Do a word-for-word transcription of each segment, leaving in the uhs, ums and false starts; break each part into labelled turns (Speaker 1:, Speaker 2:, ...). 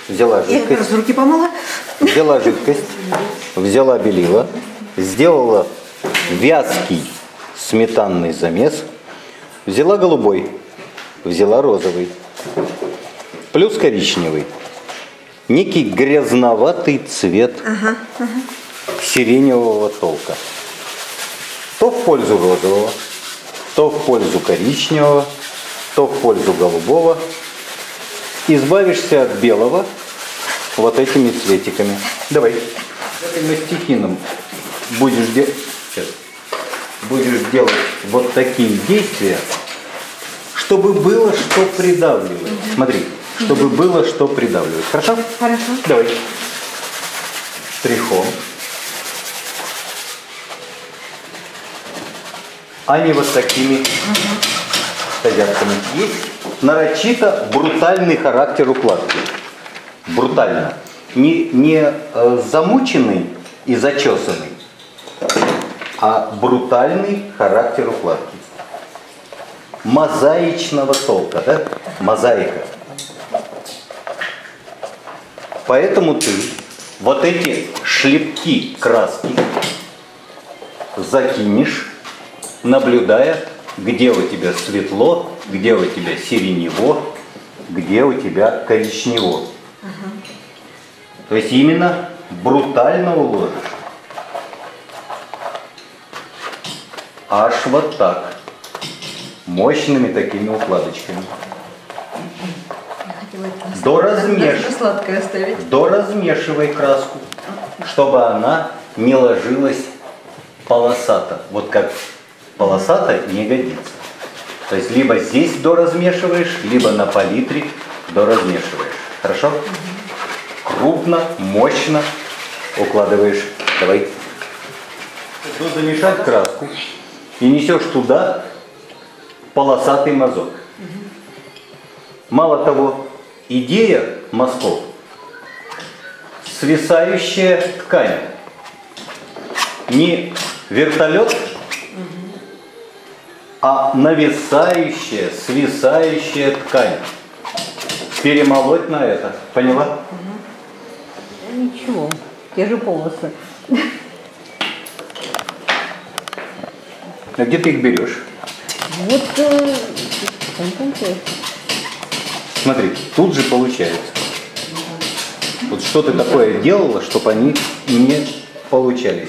Speaker 1: взяла жидкость.
Speaker 2: Я как раз руки помыла.
Speaker 1: Взяла жидкость, взяла белила, сделала вязкий сметанный замес, взяла голубой, взяла розовый, плюс коричневый. Некий грязноватый цвет
Speaker 2: ага, ага.
Speaker 1: сиреневого толка. То в пользу розового, то в пользу коричневого, то в пользу голубого. Избавишься от белого вот этими цветиками. Давай. Этим мастихином будешь, де... будешь делать вот такие действия, чтобы было что придавливать. Смотри, чтобы было что придавливать. Хорошо?
Speaker 2: Хорошо.
Speaker 1: Давай. Штрихом. А не вот такими тазятками. Есть нарочито брутальный характер укладки. Брутально. Не, не э, замученный и зачесанный, а брутальный характер укладки. Мозаичного толка, да? Мозаика. Поэтому ты вот эти шлепки краски закинешь, наблюдая, где у тебя светло, где у тебя сиренево, где у тебя коричнево. Ага. То есть именно брутально уложишь. Аж вот так. Мощными такими укладочками. До размеш... Доразмешивай краску, чтобы она не ложилась полосато. Вот как полосато не годится. То есть либо здесь доразмешиваешь, либо на палитре доразмешиваешь. Хорошо? Угу. Крупно, мощно укладываешь. Давай. Тут замешать краску и несешь туда полосатый мазок. Угу. Мало того, идея мазков — свисающая ткань. Не вертолет, а нависающая, свисающая ткань. Перемолоть на это. Поняла?
Speaker 2: Угу. Ничего, те же полосы.
Speaker 1: А где ты их берешь?
Speaker 2: Вот э,
Speaker 1: смотри, тут же получается. Вот что ты такое делала, чтобы они не получались.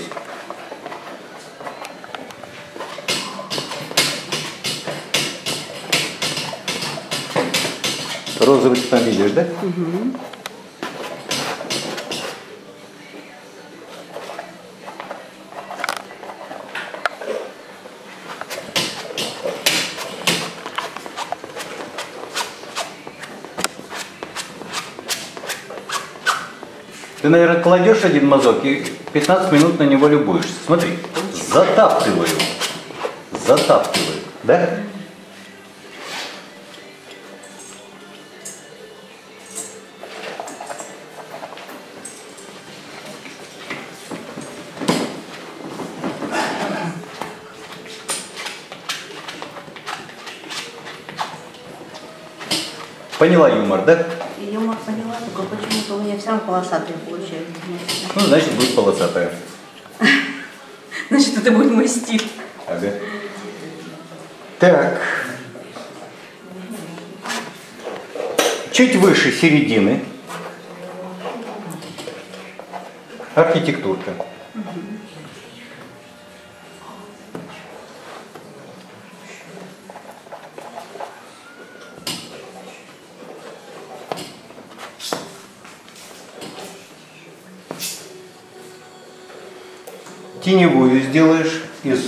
Speaker 1: Розовый ты там видишь, да? Угу. Ты, наверное, кладешь один мазок и пятнадцать минут на него любуешься. Смотри, затаптываю, затаптываю, да? Поняла юмор, да?
Speaker 2: Юмор поняла, только почему-то у меня все равно полосатые получается.
Speaker 1: Ну, значит, будет полосатая.
Speaker 2: Значит, это будет мой стиль.
Speaker 1: Ага. Так. Чуть выше середины. Архитектурка. Теневую сделаешь из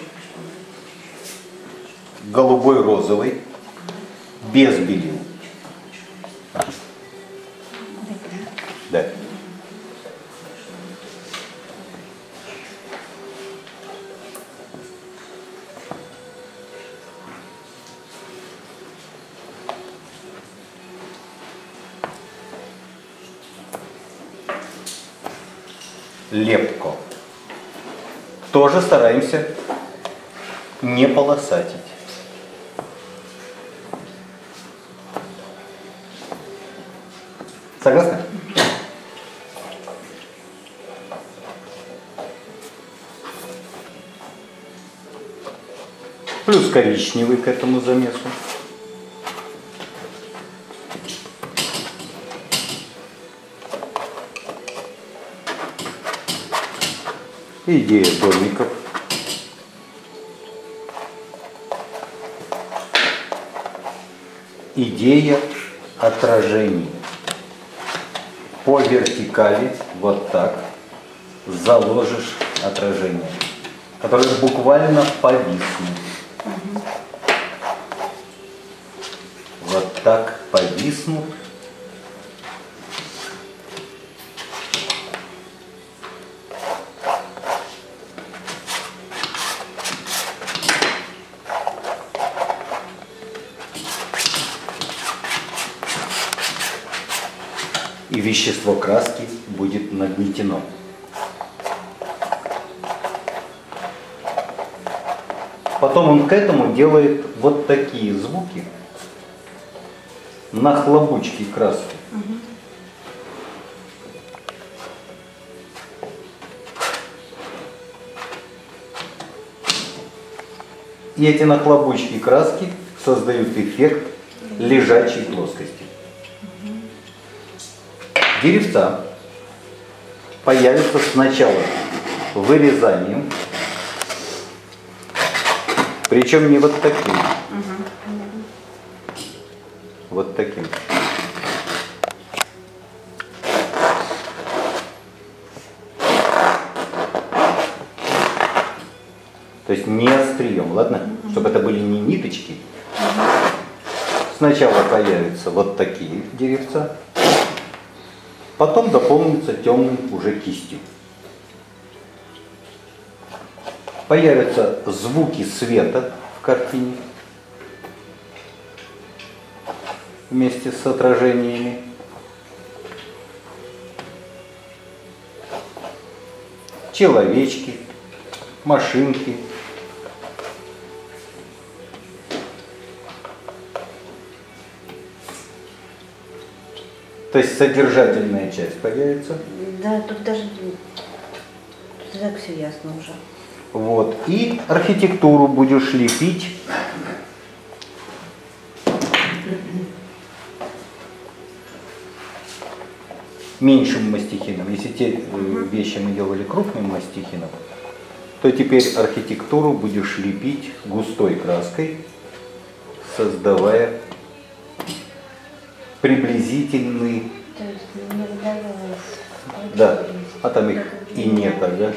Speaker 1: голубой розовой, без белил. Да. Лепко. Тоже стараемся не полосатить. Согласны? Согласны? Плюс коричневый к этому замесу. Идея домиков. Идея отражений. По вертикали вот так заложишь отражение, которое буквально повиснет. Угу. Вот так повиснут. И вещество краски будет нагнетено. Потом он к этому делает вот такие звуки на хлобучке краски. Угу. И эти нахлобучки краски создают эффект лежачей плоскости. Деревца появятся сначала вырезанием, причем не вот таким, угу. Вот таким. То есть не острием, ладно? Угу. Чтобы это были не ниточки. Угу. Сначала появятся вот такие деревца. Потом дополнится темным уже кистью. Появятся звуки света в картине вместе с отражениями. Человечки, машинки. То есть содержательная часть появится.
Speaker 2: Да, тут даже тут так все ясно уже.
Speaker 1: Вот. И архитектуру будешь лепить. Меньшим мастихином. Если те вещи мы делали крупным мастихином, то теперь архитектуру будешь лепить густой краской, создавая приблизительный.
Speaker 2: То есть не выдавалось.
Speaker 1: Да, а там их и нет, да?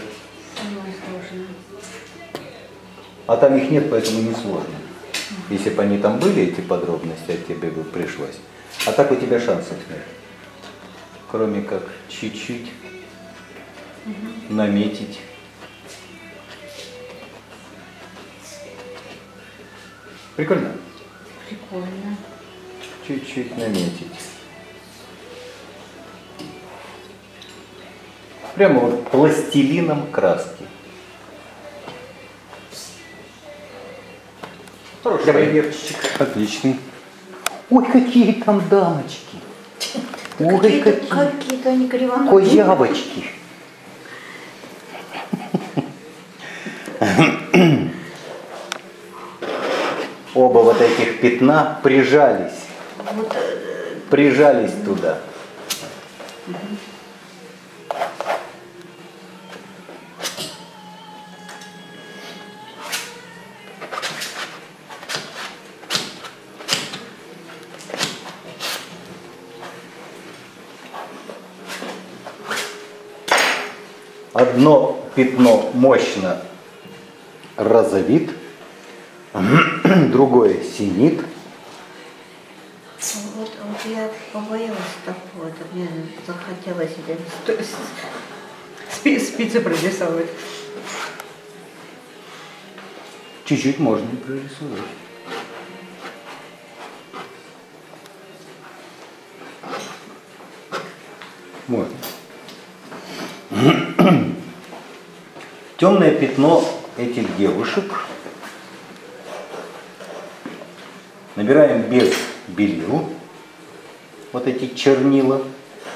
Speaker 1: А там их нет, поэтому не сложно. Если бы они там были, эти подробности, а тебе бы пришлось. А так у тебя шансов нет. Кроме как чуть-чуть угу. наметить. Прикольно?
Speaker 2: Прикольно.
Speaker 1: Чуть-чуть наметить. Прямо вот пластилином краски. Хороший примерчик. Отличный. Ой, какие там дамочки. Ой,
Speaker 2: какие-то,
Speaker 1: какие.
Speaker 2: Какие-то они кривоногие.
Speaker 1: Козявочки. Оба вот этих пятна прижались.
Speaker 2: Вот,
Speaker 1: прижались туда.
Speaker 2: Угу.
Speaker 1: Одно пятно мощно розовит, другое синит.
Speaker 2: Вот, вот я побоялась такого, это мне захотелось себе спицы прорисовать.
Speaker 1: Чуть-чуть можно прорисовать. Можно. Темное пятно этих девушек набираем без белил, вот эти чернила,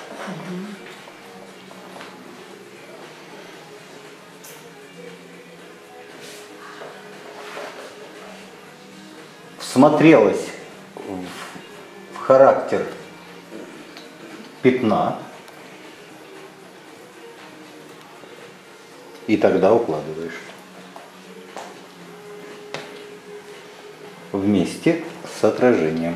Speaker 1: всмотрелась в характер пятна, и тогда укладываешь вместе с отражением.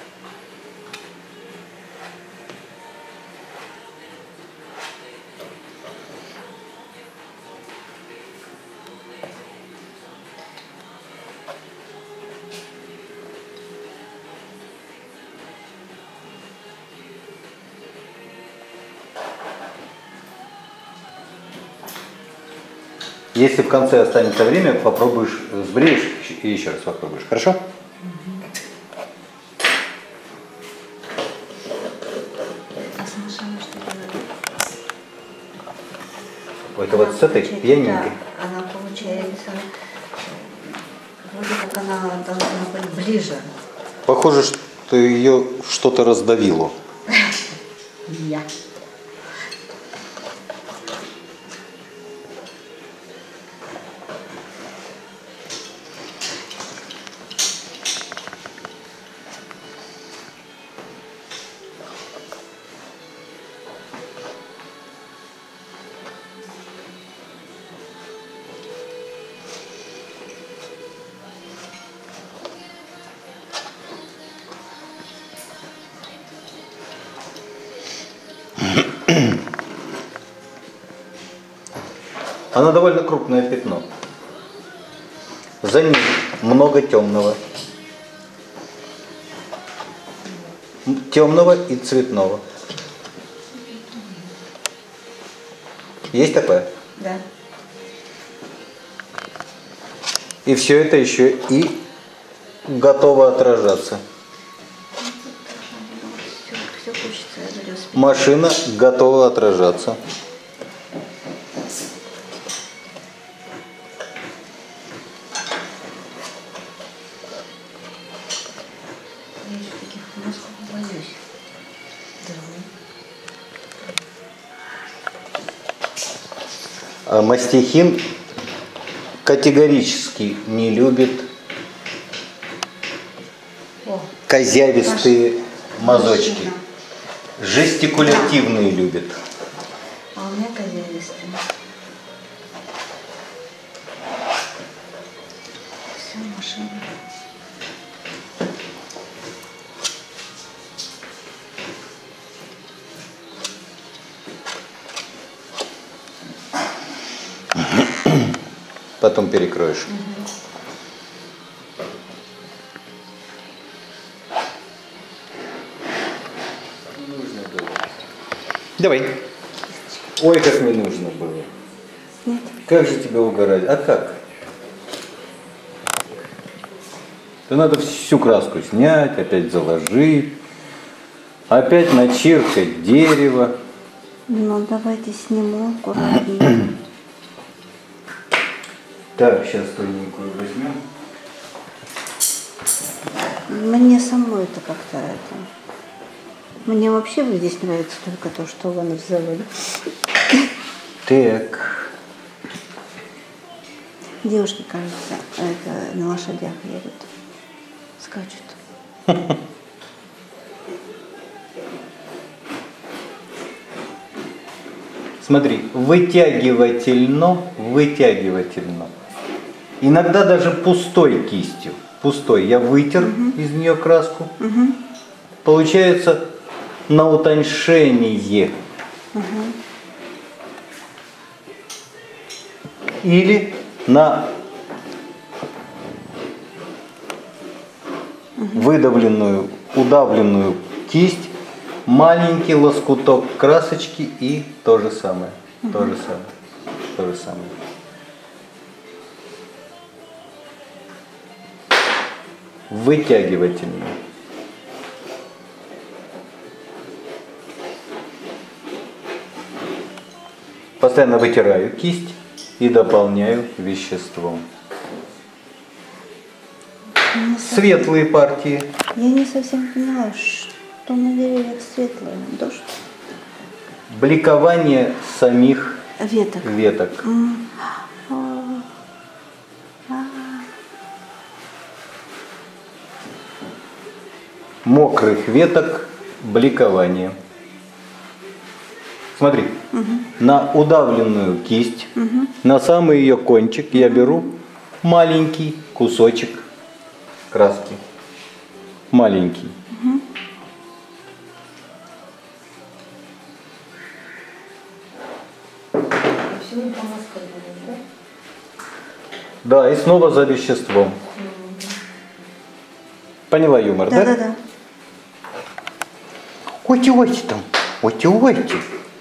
Speaker 1: Если в конце останется время, попробуешь, сбреешь и еще раз попробуешь. Хорошо?
Speaker 2: А с машиной что делать?
Speaker 1: Это вот с этой пьяненькой.
Speaker 2: Да, она получается, вроде как она должна быть ближе.
Speaker 1: Похоже, что ее что-то раздавило.
Speaker 2: Я.
Speaker 1: Она довольно крупное пятно. За ним много темного. Темного и цветного. Есть такое?
Speaker 2: Да.
Speaker 1: И все это еще и готово отражаться.
Speaker 2: Все, все хочется, я говорю, спи.
Speaker 1: Машина готова отражаться.
Speaker 2: Я еще таких носков боюсь. Да.
Speaker 1: А мастихин категорически не любит
Speaker 2: О,
Speaker 1: козявистые мазочки.
Speaker 2: машина.
Speaker 1: Жестикулятивные любит.
Speaker 2: А у меня козявистый. Все, машина.
Speaker 1: Потом перекроешь. Нужно было. Давай. Ой, как мне нужно было.
Speaker 2: Нет.
Speaker 1: Как же тебя угорать? А как? То надо всю краску снять, опять заложить, опять начиркать дерево.
Speaker 2: Ну, давайте сниму аккуратнее.
Speaker 1: Так, сейчас тоненькую возьмем.
Speaker 2: Мне самой это как-то это. Мне вообще вот здесь нравится только то, что вон в заводе.
Speaker 1: Так.
Speaker 2: Девушки, кажется, это на лошадях едут, скачут.
Speaker 1: Смотри, вытягивательно, вытягивательно. Иногда даже пустой кистью. Пустой. Я вытер угу. из нее краску.
Speaker 2: Угу.
Speaker 1: Получается на утоньшение.
Speaker 2: Угу.
Speaker 1: Или на угу. выдавленную, удавленную кисть, маленький лоскуток красочки и то же самое. Угу. То же самое. То же самое. Вытягивательно. Постоянно вытираю кисть и дополняю веществом. Светлые партии.
Speaker 2: Я не совсем поняла, что на деревьях светлое. Дождь?
Speaker 1: Бликование самих
Speaker 2: веток.
Speaker 1: веток.
Speaker 2: Mm.
Speaker 1: мокрых веток бликования. Смотри, угу. на удавленную кисть, угу. на самый ее кончик я беру маленький кусочек краски. Маленький. Угу. Да, и снова за веществом. Поняла юмор, да?
Speaker 2: Да, да, да.
Speaker 1: Ойте, ойте там, ойте, ойте.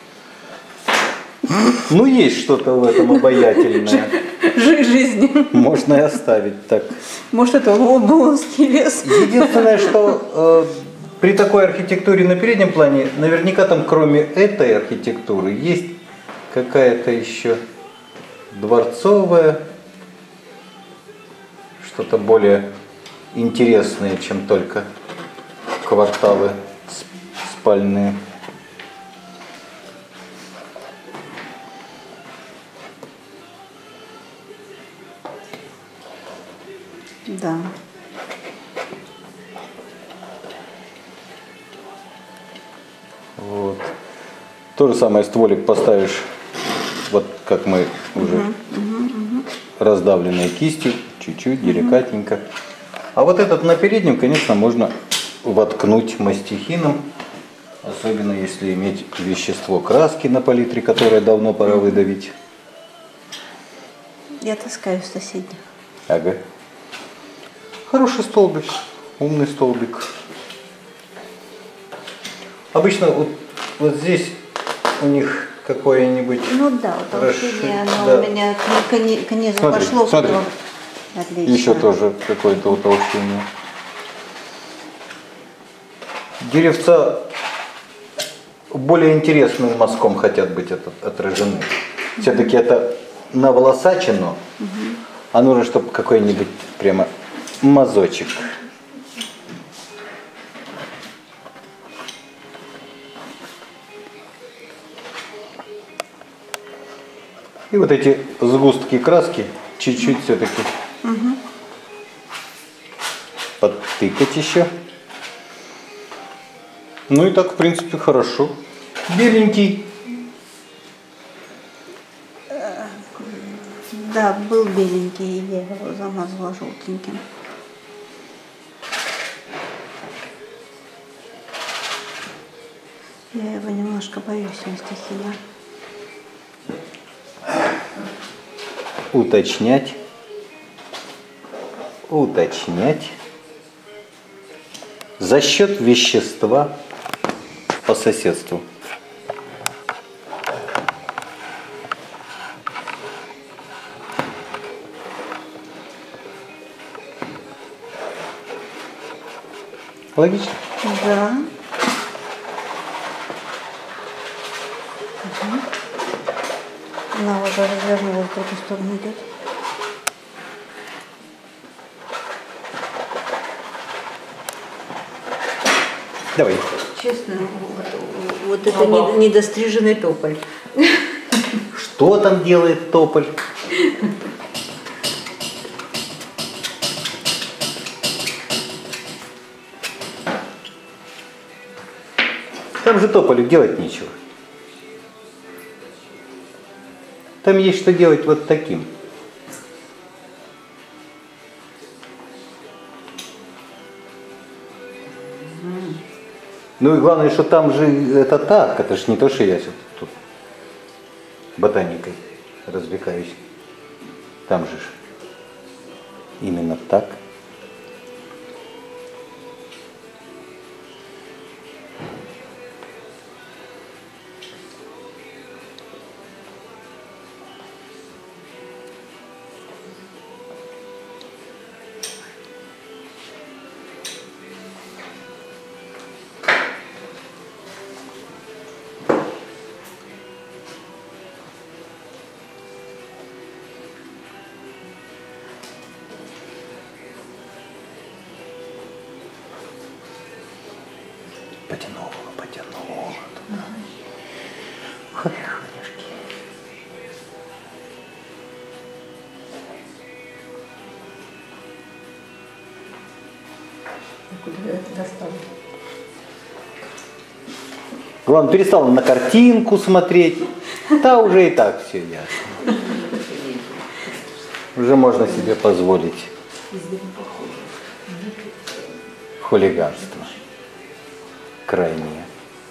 Speaker 1: Ну, есть что-то в этом обаятельное.
Speaker 2: Жизнь.
Speaker 1: Можно и оставить так.
Speaker 2: Может, это Оболонский лес.
Speaker 1: Единственное, что э, при такой архитектуре на переднем плане, наверняка там кроме этой архитектуры есть какая-то еще дворцовая, что-то более интересное, чем только кварталы спальные.
Speaker 2: Да.
Speaker 1: Вот. То же самое стволик поставишь, вот как мы уже угу, угу, угу. раздавленной кистью, чуть-чуть, деликатненько. Угу. А вот этот на переднем, конечно, можно воткнуть мастихином, особенно если иметь вещество краски на палитре, которое давно пора выдавить.
Speaker 2: Я таскаю с соседних.
Speaker 1: Ага. Хороший столбик, умный столбик. Обычно вот, вот здесь у них какое-нибудь...
Speaker 2: Ну да, утолщение, оно
Speaker 1: да.
Speaker 2: у меня к, к, к низу
Speaker 1: смотри,
Speaker 2: пошло.
Speaker 1: Смотри,
Speaker 2: отлично.
Speaker 1: Еще тоже какое-то утолщение. Деревца более интересным мазком хотят быть отражены. Mm-hmm. Все-таки это наволосачено, mm-hmm. а нужно, чтобы какой-нибудь прямо мазочек. И вот эти сгустки краски чуть-чуть все-таки угу. подтыкать еще. Ну и так, в принципе, хорошо. Беленький.
Speaker 2: Да, был беленький, я его замазала желтеньким. Я его немножко боюсь, мастихина.
Speaker 1: Уточнять. Уточнять. За счет вещества по соседству. Логично?
Speaker 2: Да. Угу. Она уже развернулась, в другую сторону идет.
Speaker 1: Давай.
Speaker 2: Честно, вот, вот это не, недостриженный тополь.
Speaker 1: Что там делает тополь? Там же тополю делать нечего. Там есть что делать вот таким. Ну и главное, что там же это так, это ж не то, что я тут ботаникой развлекаюсь. Там же ж именно так. Потянула, потянула. Ой, хонюшки.
Speaker 2: Куда это достал?
Speaker 1: Главное, перестала на картинку смотреть. Да, уже и так все ясно. Уже можно себе позволить хулиганство. Крайнее.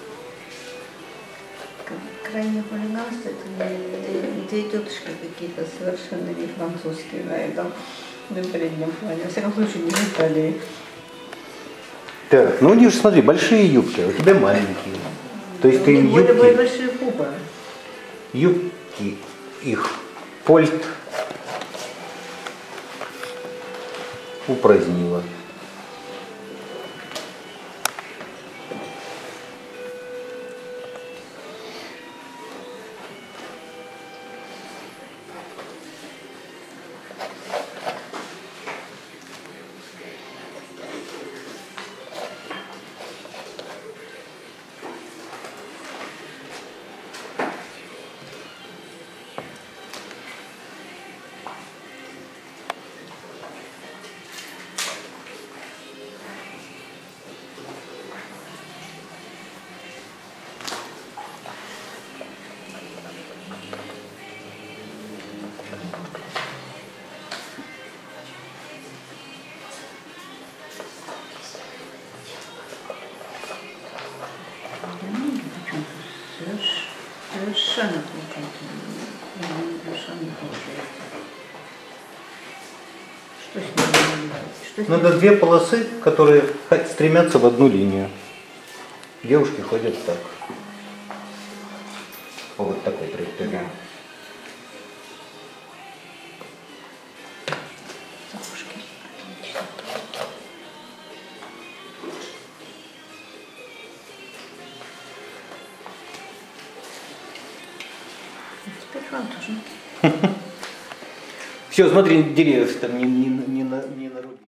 Speaker 2: Крайне хулиганство, это две тетушки какие-то совершенно не французские на этом на переднем плане. Во всяком случае, не в Италии.
Speaker 1: Так, ну у них же, смотри, большие юбки, а у тебя маленькие. То есть
Speaker 2: У
Speaker 1: ты
Speaker 2: них
Speaker 1: им
Speaker 2: более
Speaker 1: юбки,
Speaker 2: большие пупы.
Speaker 1: юбки их польт упразднила.
Speaker 2: Совершенно плохо. Совершенно не получается. Что с ним делать? Что с ним?
Speaker 1: Надо две полосы, которые стремятся в одну линию. Девушки ходят так. По вот такой траектории.
Speaker 2: Да. Сапожки. Отлично. Теперь француженки.
Speaker 1: Все, смотри, деревьев там не, не, не, на- не наруби.